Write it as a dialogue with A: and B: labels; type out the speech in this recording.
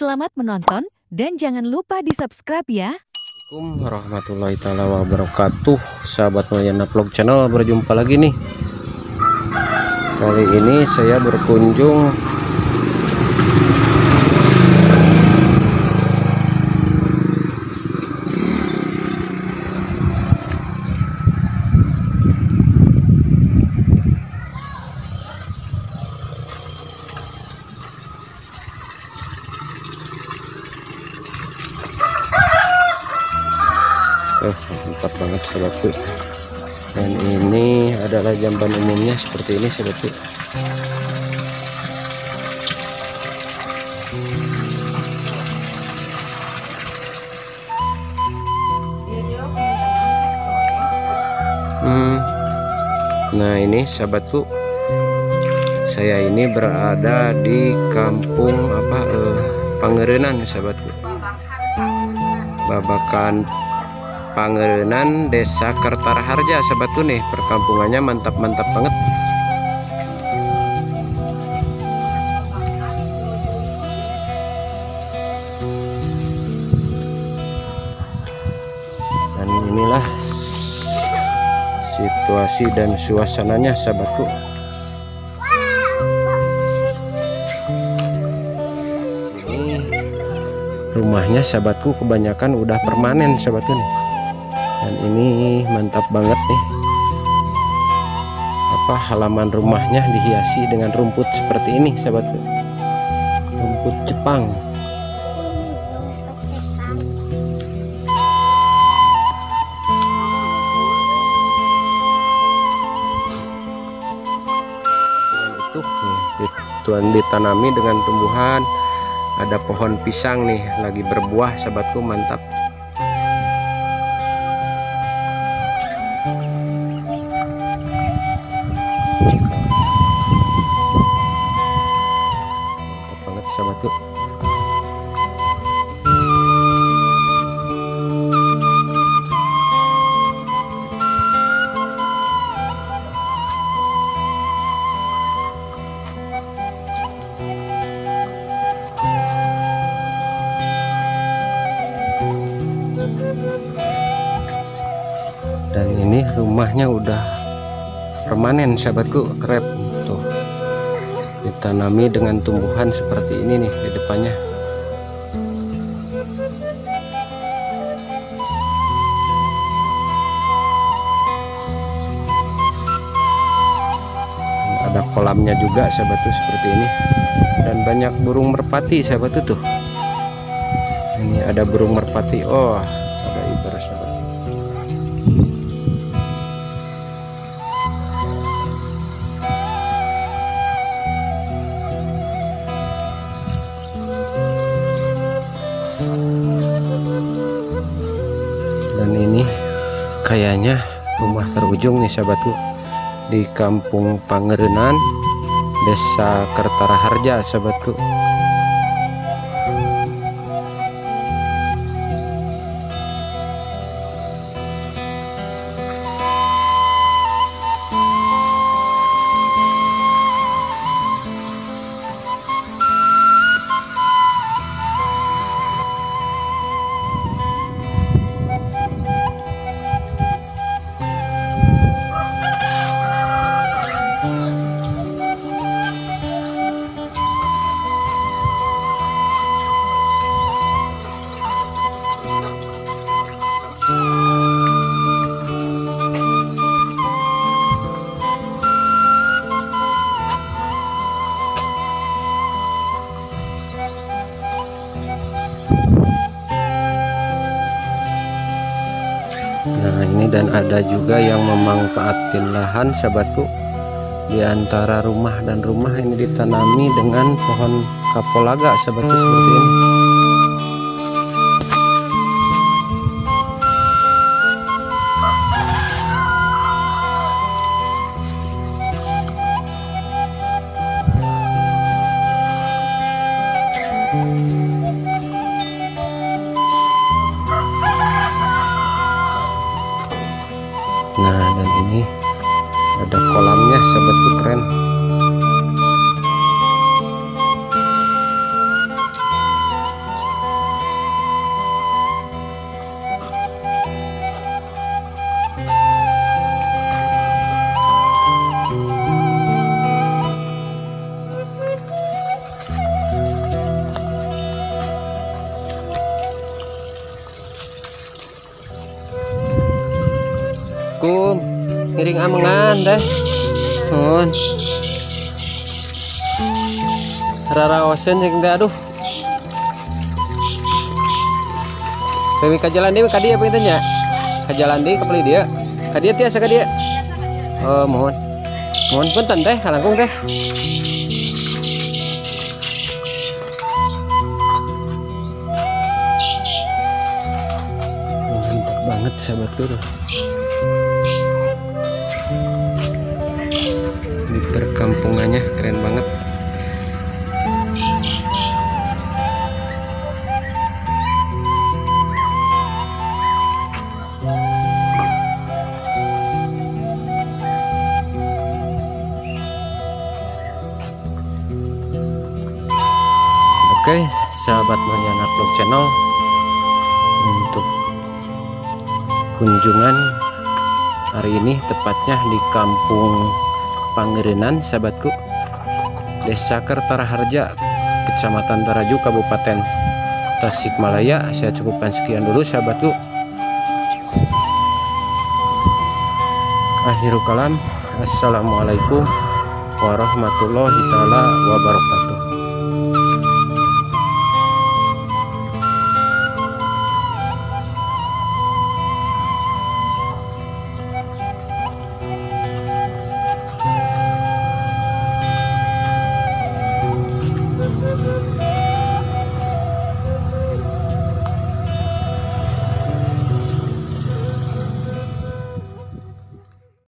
A: Selamat menonton dan jangan lupa di-subscribe ya.
B: Assalamualaikum warahmatullahi taala wabarakatuh. Sahabat Mulyana Vlog Channel, berjumpa lagi nih. Kali ini saya berkunjung mantap banget sahabatku. Dan ini adalah jamban umumnya seperti ini sahabatku. Nah ini sahabatku, saya ini berada di kampung Pangerenan sahabatku, Babakan Pangerenan, Desa Kertaraharja sahabatku nih. Perkampungannya mantap-mantap banget. Dan inilah situasi dan suasananya sahabatku. Ini rumahnya sahabatku kebanyakan udah permanen sahabatku nih. Dan ini mantap banget nih, halaman rumahnya dihiasi dengan rumput seperti ini sahabatku, rumput Jepang. Itu ditanami dengan tumbuhan, ada pohon pisang nih lagi berbuah sahabatku, mantap. Banget sahabatku. Dan ini rumahnya udah permanen sahabatku, keren tuh, ditanami dengan tumbuhan seperti ini nih di depannya. Ada kolamnya juga sahabatku seperti ini, dan banyak burung merpati sahabatku tuh. Ini ada burung merpati, oh ada ibar sahabat. Dan ini kayaknya rumah terujung nih sahabatku, di Kampung Pangerenan, Desa Kertaraharja sahabatku. Nah ini, dan ada juga yang memanfaatkan lahan sahabatku. Di antara rumah dan rumah ini ditanami dengan pohon kapulaga sahabatku seperti ini. Nah dan ini ada kolamnya sahabatku, keren. miring amengan deh. Nuhun. Raraosen jeung teh aduh. Dewi ka jalan deui ka dieu apa nya? Ka jalan deui ka beli dia. Ka dieu tiasa ka dieu. Oh, mohon. Mohon punten teh kalangkung teh. Mantap banget sahabatku tuh. Di perkampungannya keren banget. Oke, sahabat Mariana Vlog Channel, untuk kunjungan hari ini tepatnya di Kampung Pangerenan sahabatku, Desa Kertaraharja, Kecamatan Taraju, Kabupaten Tasikmalaya. Saya cukupkan sekian dulu sahabatku. Akhirul kalam, assalamualaikum warahmatullahi taala wabarakatuh.